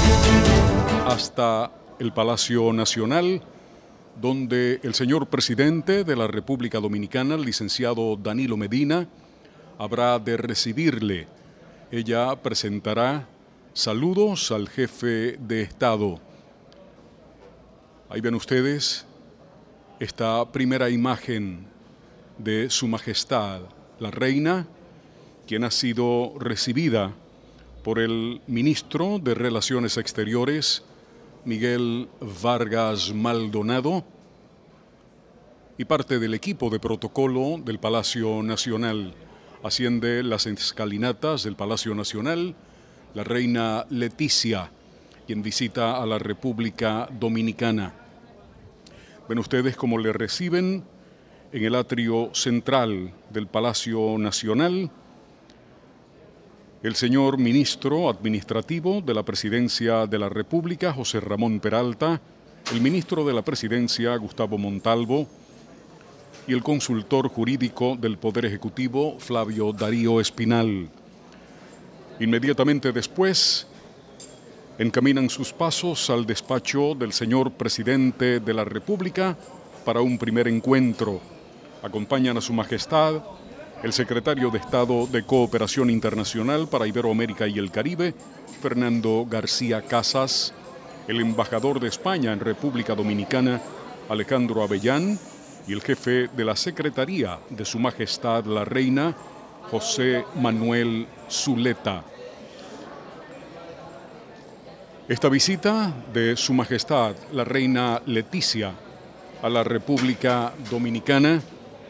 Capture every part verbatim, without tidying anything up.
hasta el Palacio Nacional, donde el señor presidente de la República Dominicana, el licenciado Danilo Medina, habrá de recibirle. Ella presentará saludos al jefe de Estado. Ahí ven ustedes esta primera imagen de Su Majestad, la Reina, quien ha sido recibida por el ministro de Relaciones Exteriores, Miguel Vargas Maldonado, y parte del equipo de protocolo del Palacio Nacional. Asciende las escalinatas del Palacio Nacional la reina Leticia, quien visita a la República Dominicana. Ven ustedes cómo le reciben en el atrio central del Palacio Nacional el señor ministro administrativo de la Presidencia de la República, José Ramón Peralta, el ministro de la Presidencia, Gustavo Montalvo, y el consultor jurídico del Poder Ejecutivo, Flavio Darío Espinal. Inmediatamente después, encaminan sus pasos al despacho del señor presidente de la República para un primer encuentro. Acompañan a Su Majestad el secretario de Estado de Cooperación Internacional para Iberoamérica y el Caribe, Fernando García Casas, el embajador de España en República Dominicana, Alejandro Avellán, y el jefe de la Secretaría de Su Majestad la Reina, José Manuel Zuleta. Esta visita de Su Majestad la Reina Leticia a la República Dominicana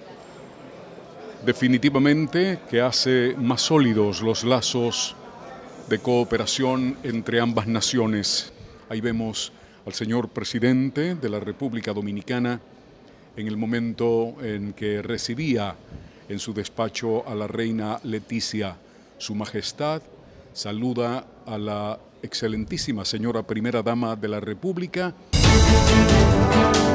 definitivamente que hace más sólidos los lazos de cooperación entre ambas naciones. Ahí vemos al señor presidente de la República Dominicana en el momento en que recibía en su despacho a la reina Leticia. Su Majestad saluda a la excelentísima señora primera dama de la República.